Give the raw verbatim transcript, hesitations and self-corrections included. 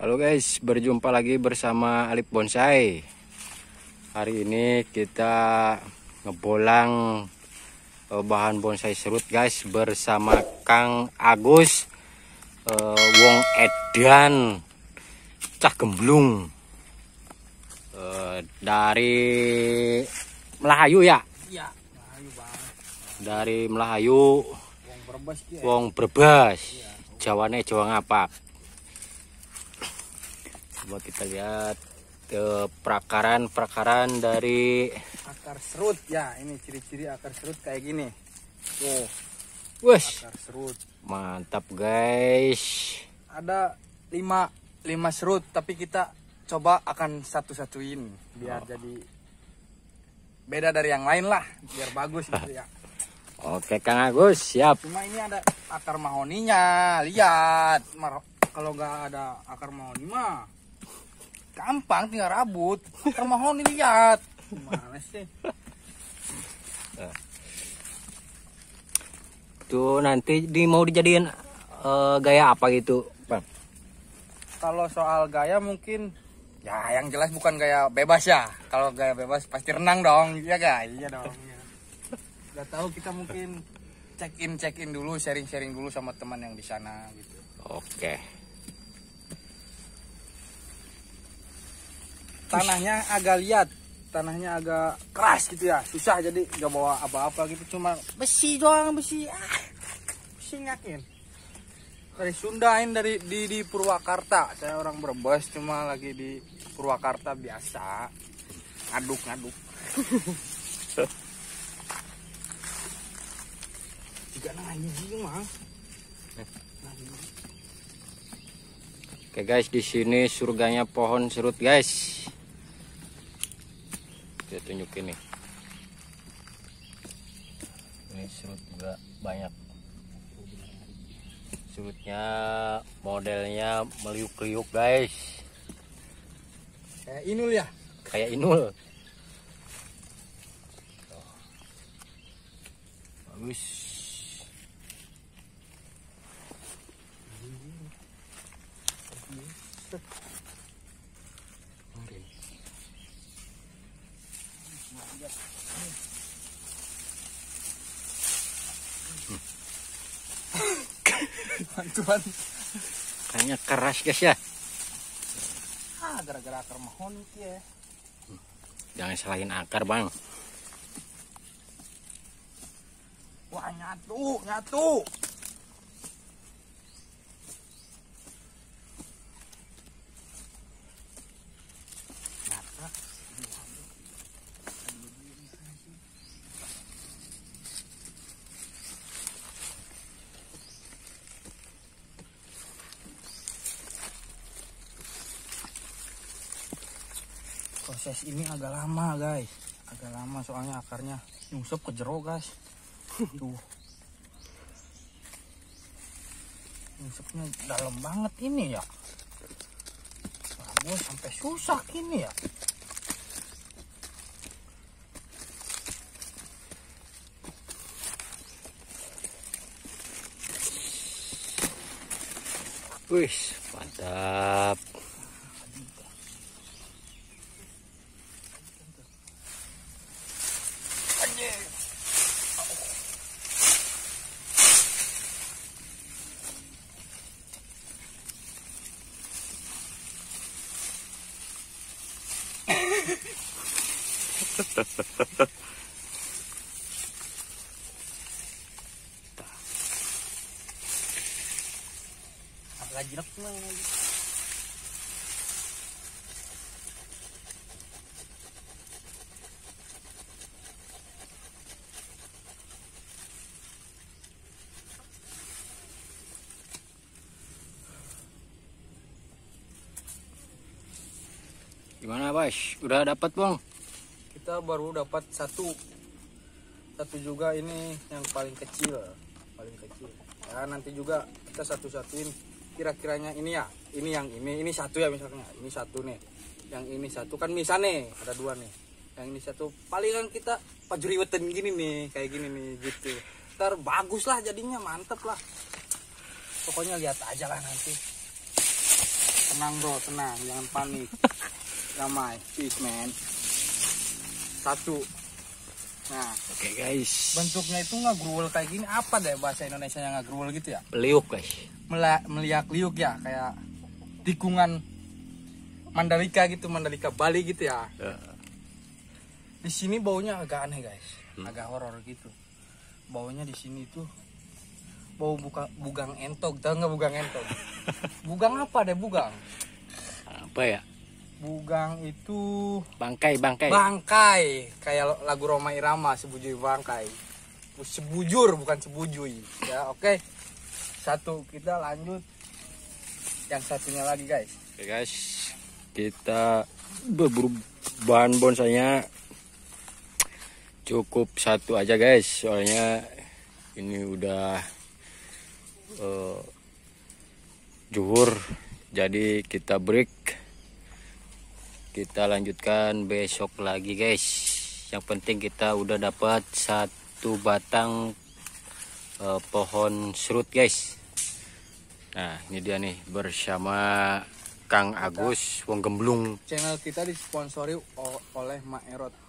Halo guys, berjumpa lagi bersama Alip Bonsai. Hari ini kita ngebolang bahan bonsai serut guys bersama Kang Agus, uh, Wong Edan Cah Gemblung, uh, dari Melayu ya? Iya, Melayu bang. Dari Melayu. Wong Brebes ya. Wong Brebes. Iya. Jawane Jawa Ngapak. Coba kita lihat ke perakaran-perakaran dari Akar serut ya, ini ciri-ciri akar serut kayak gini. Tuh, Wes, akar serut. mantap guys. Ada lima lima serut, tapi kita coba akan satu-satuin biar Oh. jadi beda dari yang lain lah, biar bagus gitu ya. Oke Kang Agus, siap. Cuma ini ada akar mahoninya, lihat. Mar- Kalau nggak ada akar mahoni mah gampang, tinggal rabut. Akar mahoni lihat. Gimana sih? Tuh nanti di mau dijadiin eh, gaya apa gitu, Bang? Kalau soal gaya mungkin ya yang jelas bukan gaya bebas ya. Kalau gaya bebas pasti renang dong, iya gak? Iya dong. Ya. Gak tahu, kita mungkin check in check in dulu, sharing sharing dulu sama teman yang di sana gitu. Oke. Tanahnya agak liat, tanahnya agak keras gitu ya, susah, jadi gak bawa apa-apa gitu, cuma besi doang, besi. Ah, besi yakin. Dari Sunda ini, dari di, di Purwakarta. Saya orang Brebes, cuma lagi di Purwakarta biasa ngaduk-ngaduk. Juga nah hiji mah. Oke guys, di sini surganya pohon serut guys. Kita tunjukin nih. Ini serut juga banyak. Serutnya modelnya meliuk-liuk guys. Kayak inul ya. Kayak inul. Bagus. Bantuan. Kayaknya keras guys ya. Ah, gara-gara akar mahoni ya. Jangan salahin akar bang. Wah, nyatu, nyatu. Proses ini agak lama guys, agak lama soalnya akarnya nyungsep ke jero guys. Tuh, nyungsepnya dalam banget ini ya. Bagus, sampai susah ini ya. Wih, mantap. Lagi nak Gimana Bas? Udah dapat bang? kita baru dapat satu, satu juga ini yang paling kecil, paling kecil. Ya nanti juga kita satu-satuin kira-kiranya ini ya, ini yang ini, ini satu ya misalnya, ini satu nih, yang ini satu kan misalnya ada dua nih, yang ini satu palingan kita pajuriwetan gini nih, kayak gini nih gitu. Ntar bagus lah jadinya, mantep lah. Pokoknya lihat aja lah nanti. tenang bro, tenang, jangan panik. Damai, peace man. Satu. Nah, Oke guys. bentuknya itu ngagruwel kayak gini, apa deh bahasa Indonesia yang ngagruwel gitu ya? Liuk guys. Mela- meliak liuk ya, kayak tikungan Mandalika gitu, Mandalika Bali gitu ya. Ya. Di sini baunya agak aneh guys, agak horor gitu. Baunya di sini tuh bau buka, bugang entok, tau nggak bugang entok? Bugang apa deh bugang? Apa ya? Bugang itu Bangkai, bangkai. bangkai, kayak lagu Roma Irama, sebujui bangkai. Sebujur bukan sebujui. Ya oke. Satu, kita lanjut yang satunya lagi guys. Oke guys, kita berburu bahan bonsainya cukup satu aja guys, soalnya ini udah uh, zuhur, jadi kita break. Kita lanjutkan besok lagi guys. Yang penting kita udah dapat satu batang uh, pohon serut guys. Nah ini dia nih bersama Kang Agus Wong Gemblung. Channel kita disponsori o- oleh Mak Erot.